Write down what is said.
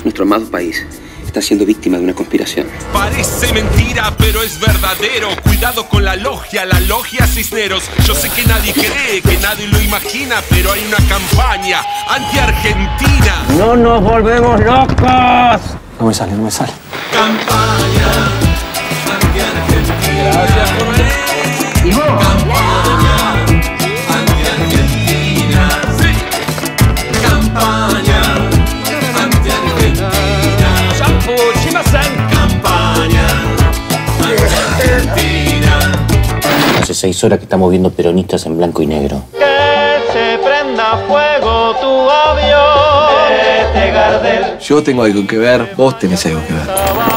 Nuestro amado país está siendo víctima de una conspiración. Parece mentira, pero es verdadero. Cuidado con la logia Cisneros. Yo sé que nadie cree, que nadie lo imagina, pero hay una campaña anti-argentina. ¡No nos volvemos locos! No me sale, no me sale. Campaña anti-argentina. Gracias por venir. ¿Y vos? Campaña anti-argentina. Sí. Campaña anti-argentina. Campaña anti-argentina. Hace 6 horas que estamos viendo peronistas en blanco y negro. Que se prenda fuego tu avión, Gardel. Yo tengo algo que ver, vos tenés algo que ver.